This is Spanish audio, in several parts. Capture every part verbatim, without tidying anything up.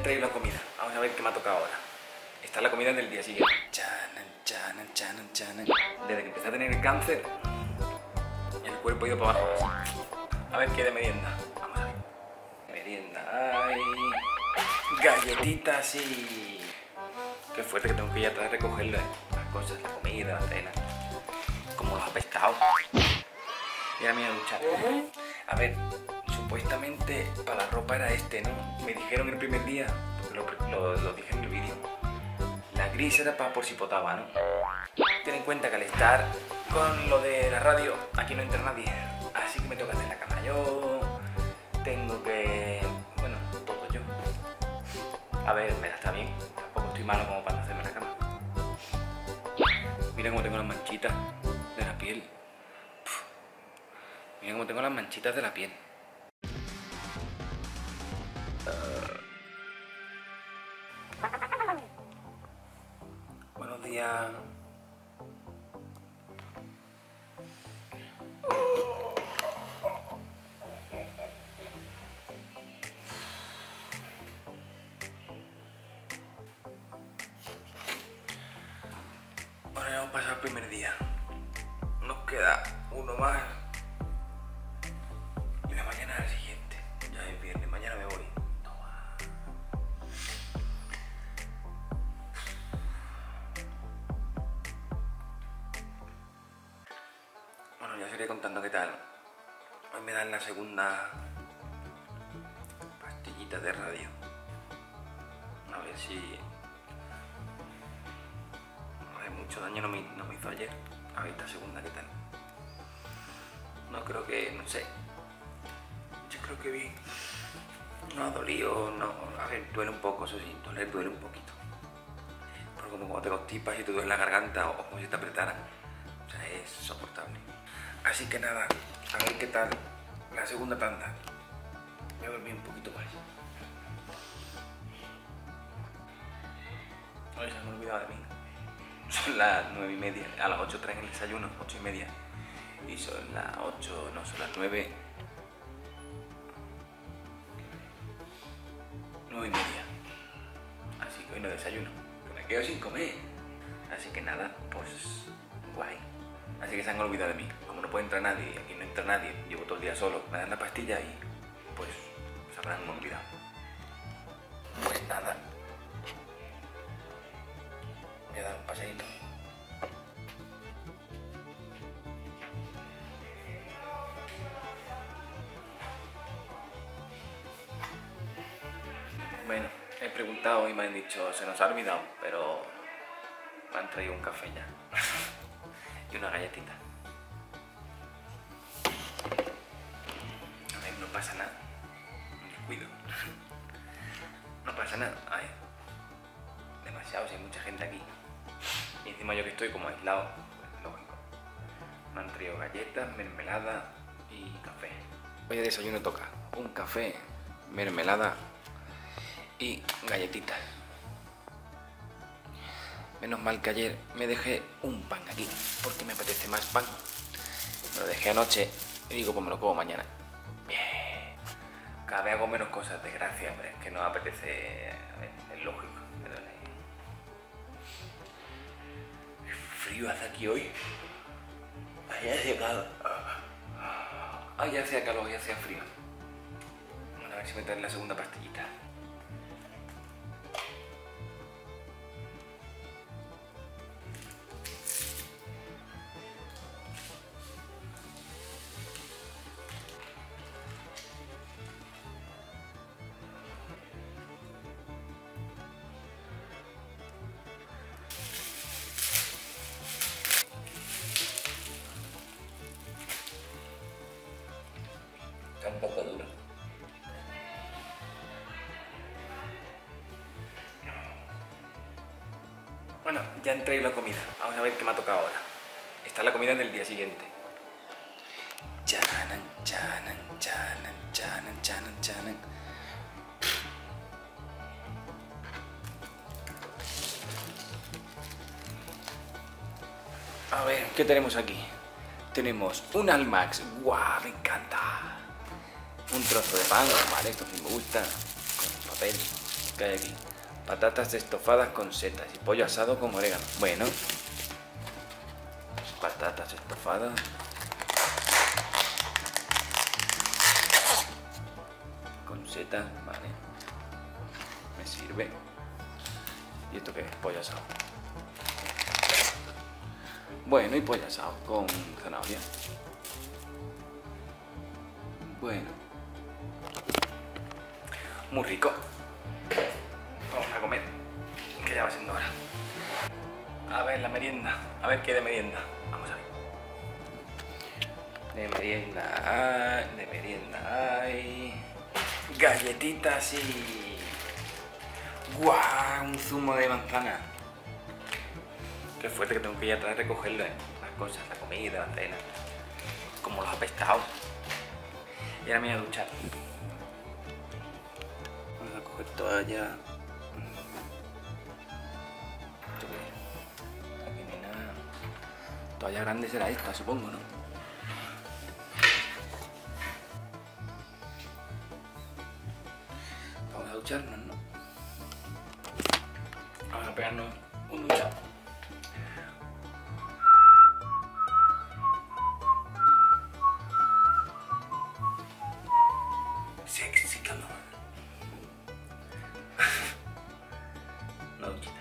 traído la comida. Vamos a ver qué me ha tocado ahora. Esta es la comida del día siguiente. Chanan, chanan, chanan, chanan. Desde que empecé a tener el cáncer, el cuerpo ha ido para abajo así. A ver qué de merienda. Vamos a ver. Merienda. Ay. Galletitas y... Qué fuerte que tengo que ir atrás a recoger las cosas, la comida, la cena. Como los apestados. Y ahora me voy a duchar. A ver, supuestamente para la ropa era este, ¿no? Me dijeron el primer día, porque lo, lo, lo dije en el vídeo. La gris era para por si potaba, ¿no? Ten en cuenta que al estar con lo de la radio, aquí no entra nadie. Así que me toca hacer la cama yo. Tengo que... bueno, todo yo. A ver, me da está bien. Tampoco estoy malo como para no hacerme la cama. Mira cómo tengo las manchitas de la piel. Uf. Mira cómo tengo las manchitas de la piel. Uh. Buenos días. Bueno, ya hemos pasado el primer día. Nos queda uno más. Y la mañana del siguiente. Ya es viernes, mañana me voy. Toma. Bueno, ya os iré contando qué tal. Hoy me dan la segunda pastillita de radio. A ver si... mucho daño no me, no me hizo ayer. A ver esta segunda qué tal. No creo que, no sé. Yo creo que bien. No ha dolido, no. A ver, duele un poco, eso sí, doler duele un poquito. Pero como cuando te constipas y te duele la garganta o como si te apretaran. O sea, es soportable. Así que nada, a ver qué tal la segunda tanda. Voy a dormir un poquito más. Ay, se me ha olvidado de mí. Son las nueve y media, a las ocho traen el desayuno, ocho y media. Y son las ocho, no, son las nueve. Nueve y media. Así que hoy no desayuno, que me quedo sin comer. Así que nada, pues guay. Así que se han olvidado de mí. Como no puede entrar nadie, aquí no entra nadie, llevo todo el día solo, me dan la pastilla y pues se habrán olvidado. Pues nada. Voy a dar un paseíto. Bueno, he preguntado y me han dicho, se nos ha olvidado, pero me han traído un café ya. Y una galletita. A ver, no pasa nada. Cuido. No pasa nada. A ver. Demasiado, si hay mucha gente aquí. Y encima yo que estoy como aislado, pues lógico. Me han traído galletas, mermelada y café. Hoy de desayuno toca un café, mermelada y galletitas. Menos mal que ayer me dejé un pan aquí, porque me apetece más pan. Me lo dejé anoche y digo, pues me lo como mañana. Bien. Cada vez hago menos cosas, desgracia, pero es que no me apetece, a ver, es lógico. Frío hace aquí hoy. Allá hacía calor. Allá hacía calor, allá hacía frío. Bueno, a ver si me traen la segunda pastillita. Está un poco duro. Bueno, ya han traído la comida. Vamos a ver qué me ha tocado ahora. Esta es la comida del día siguiente. Chanan, chanan, chanan, chanan, chanan, chanan. A ver, ¿qué tenemos aquí? Tenemos un Almax. ¡Guau! Me encanta. Un trozo de pan, vale, esto sí me gusta. Con papel. ¿Qué hay aquí? Patatas estofadas con setas y pollo asado con orégano. Bueno. Patatas estofadas. Con setas, vale. Me sirve. ¿Y esto qué es? Pollo asado. Bueno, y pollo asado con zanahoria. Bueno. Muy rico. Vamos a comer, que ya va siendo hora. A ver la merienda. A ver qué de merienda. Vamos a ver. De merienda hay... De merienda hay... Galletitas y... ¡Guau! Un zumo de manzana. Qué fuerte que tengo que ir atrás a recogerlo, ¿eh? Las cosas, la comida, la cena. Como los apestados. Y ahora me voy a duchar. Vamos a coger toalla. Aquí no hay nada. Toalla grande será esta, supongo, ¿no? Vamos a ducharnos, ¿no? Vamos a pegarnos un duchado. Sexy calor. Una duchita.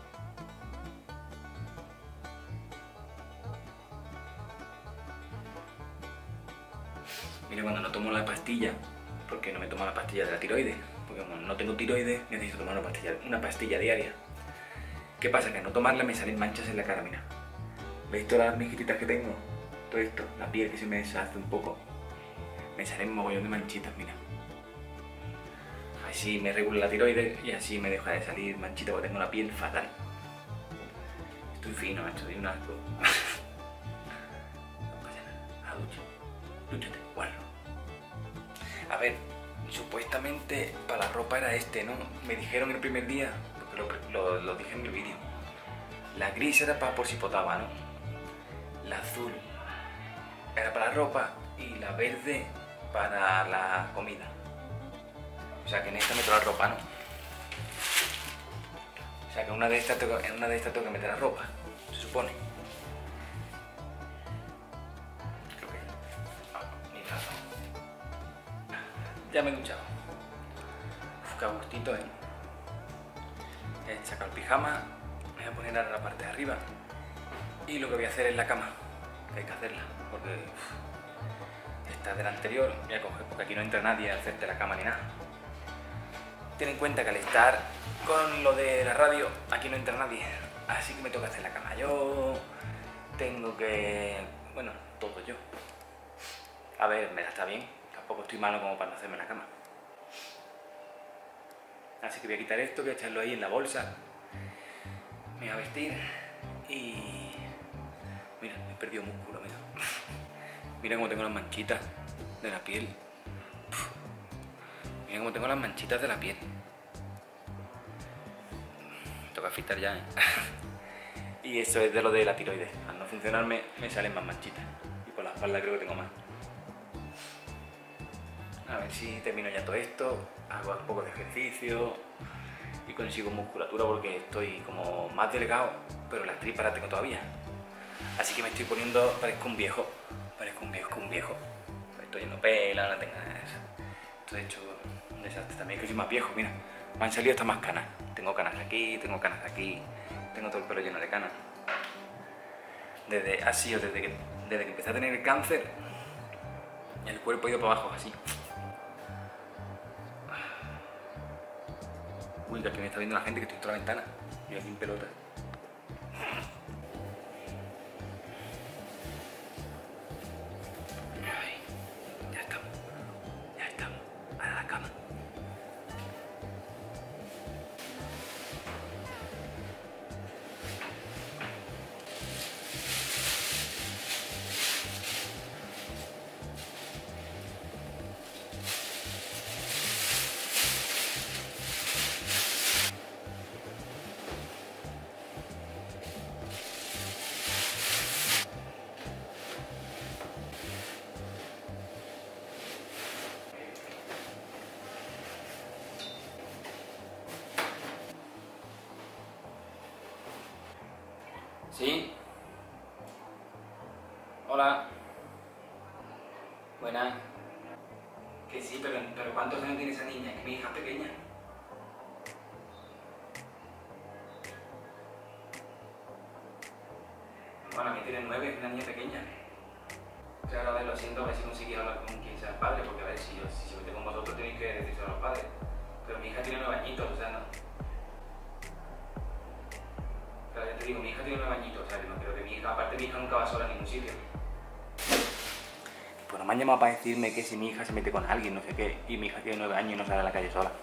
Mira, cuando no tomo la pastilla, porque no me tomo la pastilla de la tiroides, porque como no tengo tiroides, necesito tomar una pastilla, una pastilla diaria. ¿Qué pasa? Que al no tomarla me salen manchas en la cara, mira. ¿Veis todas las mejillitas que tengo? Todo esto, la piel que se me deshace un poco. Me salen un mogollón de manchitas, mira. Así me regula la tiroides y así me deja de salir manchitas porque tengo la piel fatal. Estoy fino, macho, de un asco. No pasa nada, a ducha. Dúchate, guarro. A ver, supuestamente para la ropa era este, ¿no? Me dijeron el primer día, porque lo, lo, lo dije en el vídeo. La gris era para por si potaba, ¿no? La azul era para la ropa y la verde para la comida. O sea que en esta meto la ropa, ¿no? O sea que en una de estas tengo, en una de estas tengo que meter la ropa, se supone. Creo que... No, ni nada. Ya me he duchado. Uf, qué gustito, ¿eh? He sacado el pijama, me voy a poner ahora la parte de arriba. Y lo que voy a hacer es la cama, que hay que hacerla, porque... Uf, esta del anterior voy a coger, porque aquí no entra nadie a hacerte la cama ni nada. Ten en cuenta que al estar con lo de la radio, aquí no entra nadie, así que me toca hacer la cama yo, tengo que... bueno, todo yo. A ver, me la está bien, tampoco estoy malo como para no hacerme la cama. Así que voy a quitar esto, voy a echarlo ahí en la bolsa, me voy a vestir y... Mira, he perdido músculo, mira. Mira cómo tengo las manchitas de la piel. Mira cómo tengo las manchitas de la piel. Me toca afitar ya, ¿eh? Y eso es de lo de la tiroides. Al no funcionarme me salen más manchitas. Y por la espalda creo que tengo más. A ver si termino ya todo esto. Hago un poco de ejercicio. Y consigo musculatura porque estoy como más delgado. Pero las tripas las tengo todavía. Así que me estoy poniendo... Parezco un viejo. Parezco un viejo, un viejo. Estoy lleno de pela, no tengo nada de eso. Esto de hecho... un desastre también, que soy más viejo, mira, me han salido hasta más canas. Tengo canas aquí, tengo canas aquí, tengo todo el pelo lleno de canas. Desde, así, o desde que, desde que empecé a tener el cáncer, el cuerpo ha ido para abajo, así. Uy, que aquí me está viendo la gente que estoy en toda la ventana. Yo aquí en pelota. ¿Sí? Hola. Buenas. Que sí, pero, pero ¿cuántos años tiene esa niña? Que mi hija es pequeña. Bueno, a mí tiene nueve, es una niña pequeña. Claro, a ver, lo siento, a ver si conseguís hablar con quien sea el padre, porque a ver, si, yo, si se mete con vosotros tenéis que decírselo a los padres. Pero mi hija tiene nueve añitos, o sea, no. Claro, ya te digo, mi hija tiene nueve añitos, o sea, que no creo que mi hija, aparte mi hija nunca va sola a ningún sitio. Pues no me han llamado para decirme que si mi hija se mete con alguien, no sé qué, y mi hija tiene nueve años y no sale a la calle sola.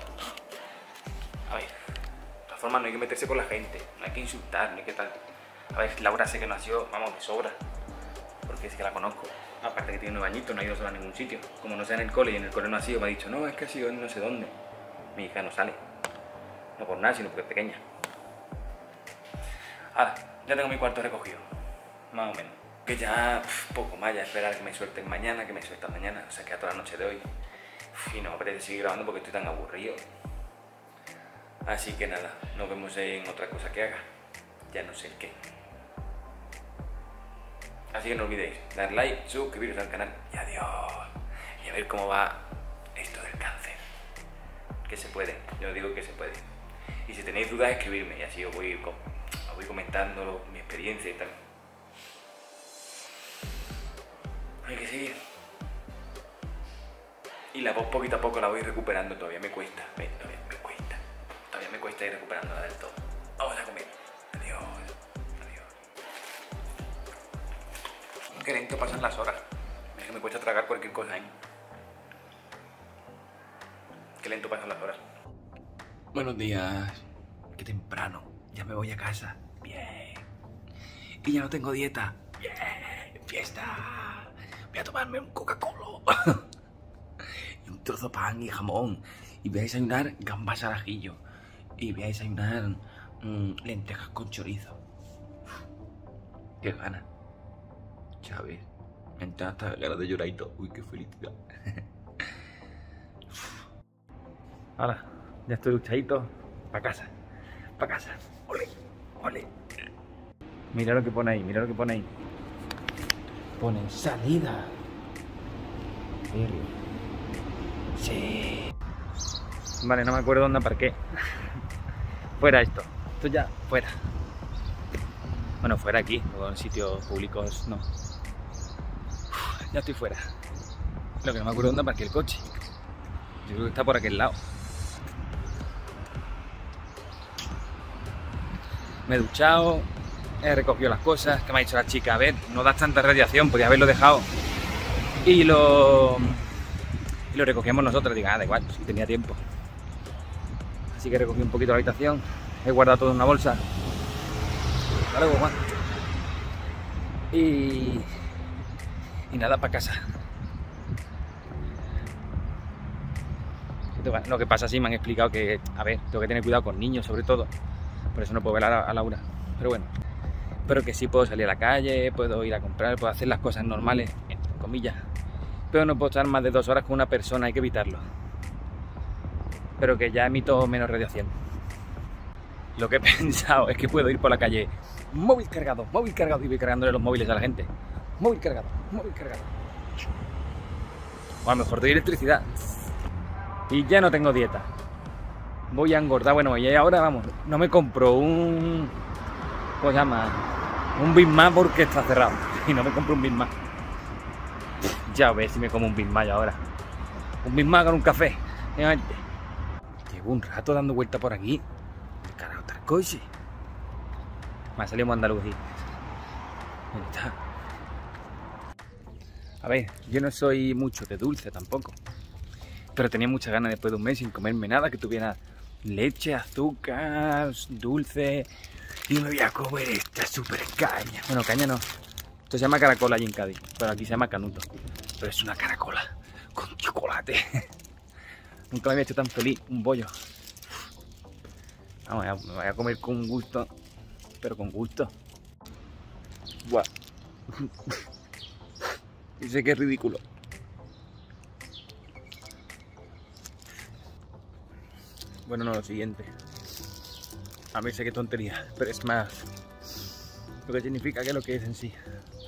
A ver, de todas formas no hay que meterse con la gente, no hay que insultar, no hay que tal. A ver, Laura sé que nació, vamos, de sobra, porque sí que la conozco. Aparte que tiene nueve añitos, no ha ido sola a ningún sitio. Como no sea en el cole y en el cole no ha sido, me ha dicho, no, es que ha sido en no sé dónde. Mi hija no sale, no por nada, sino porque es pequeña. Ahora, ya tengo mi cuarto recogido, más o menos. Que ya, pff, poco más, ya esperar que me suelten mañana, que me sueltan mañana, o sea, queda toda la noche de hoy. Uf, y no me apetece seguir grabando porque estoy tan aburrido. Así que nada, nos vemos en otra cosa que haga. Ya no sé el qué. Así que no olvidéis dar like, suscribiros al canal y adiós. Y a ver cómo va esto del cáncer. Que se puede, yo digo que se puede. Y si tenéis dudas, escribirme y así os voy, os voy comentando mi experiencia y tal. Hay que seguir. Y la voz poquito a poco la voy recuperando, todavía me cuesta, ¿ves? Todavía me cuesta. Todavía me cuesta ir recuperándola del todo. Vamos a comer. Adiós. Adiós. Qué lento pasan las horas. Es que me cuesta tragar cualquier cosa, ¿eh? Qué lento pasan las horas. Buenos días. Qué temprano. Ya me voy a casa. Bien. Y ya no tengo dieta. Bien. Fiesta. Voy a tomarme un Coca-Cola. Y un trozo de pan y jamón. Y voy a desayunar gambas al ajillo. Y voy a desayunar mmm, lentejas con chorizo. Uf, qué ganas. ¿Sabes? Me entra hasta ganas de llorar y todo. Uy, qué felicidad. Ahora, ya estoy duchadito. Pa' casa. Pa' casa. Ole. Ole. Mira lo que pone ahí. Mira lo que pone ahí. Pone salida. Sí. Vale, no me acuerdo dónde aparqué. Fuera esto. Esto ya, fuera. Bueno, fuera aquí. Luego en sitios públicos no. Uf, ya estoy fuera. Lo que no me acuerdo dónde aparqué el coche. Yo creo que está por aquel lado. Me he duchado. He recogido las cosas que me ha dicho la chica. A ver, no das tanta radiación, podía haberlo dejado. Y lo, y lo recogíamos nosotros. Digo, ah, da igual, si tenía tiempo. Así que recogí un poquito la habitación. He guardado todo en una bolsa. Hasta luego, Juan. Y, y nada, para casa. Lo que pasa, sí, me han explicado que, a ver, tengo que tener cuidado con niños, sobre todo. Por eso no puedo ver a, a Laura. Pero bueno. Pero que sí puedo salir a la calle, puedo ir a comprar, puedo hacer las cosas normales, entre comillas. Pero no puedo estar más de dos horas con una persona, hay que evitarlo. Pero que ya emito menos radiación. Lo que he pensado es que puedo ir por la calle, móvil cargado, móvil cargado, y voy cargándole los móviles a la gente. Móvil cargado, móvil cargado. O a lo mejor doy electricidad. Y ya no tengo dieta. Voy a engordar, bueno, y ahora vamos, no me compro un... ¿Cómo se llama? Un Big Mac porque está cerrado. Y no me compro un Big Mac. Ya ves si me como un Big Mac ahora. Un Big Mac con un café. Llevo un rato dando vuelta por aquí. ¿Qué carajo está el coche? Me ha salido Andalucía. ¿Dónde está? A ver, yo no soy mucho de dulce tampoco. Pero tenía muchas ganas después de un mes sin comerme nada que tuviera leche, azúcar, dulce. Y me voy a comer esta super caña. Bueno, caña no. Esto se llama caracola allí en Cádiz. Pero aquí se llama canuto. Pero es una caracola con chocolate. Nunca me había hecho tan feliz un bollo. Vamos, me voy a comer con gusto. Pero con gusto. Buah. Y sé que es ridículo. Bueno, no, lo siguiente. A mí sé que tontería, pero es más... lo que significa que es lo que es en sí.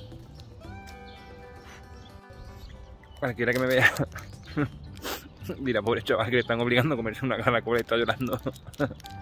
Cualquiera que me vea dirá, pobre chaval que le están obligando a comerse una caracola y está llorando.